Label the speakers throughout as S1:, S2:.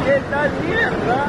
S1: ¿Qué tal mierda?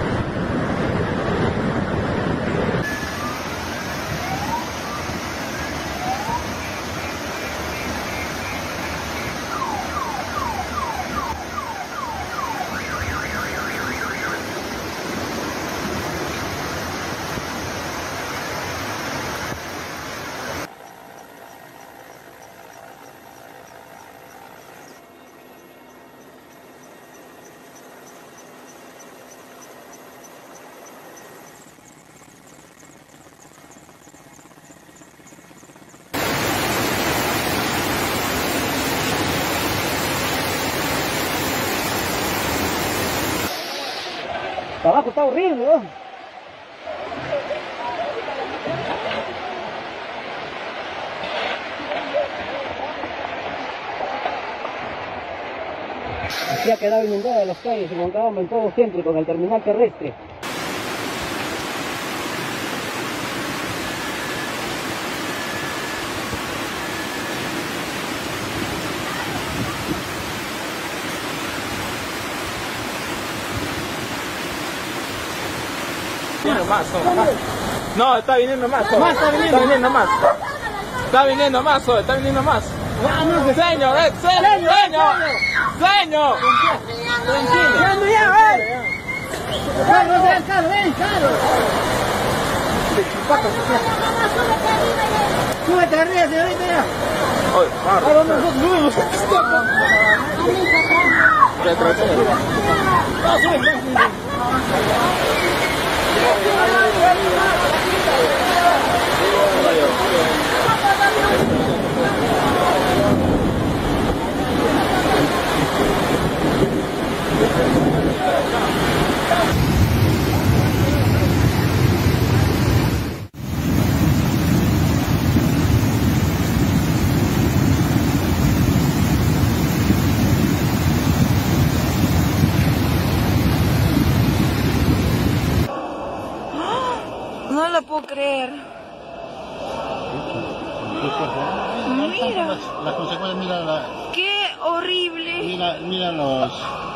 S2: Abajo está horrible, ¿no? Aquí ha quedado inundada las calles, se encontraban en todo céntrico, en el terminal terrestre.
S1: No, está viniendo más. Está viniendo más. Está viniendo más. Señor, señor.
S2: Súbete arriba, señorita, ya.
S3: No lo puedo creer. Mira.
S4: Las consecuencias, mira
S3: qué horrible.
S4: mira los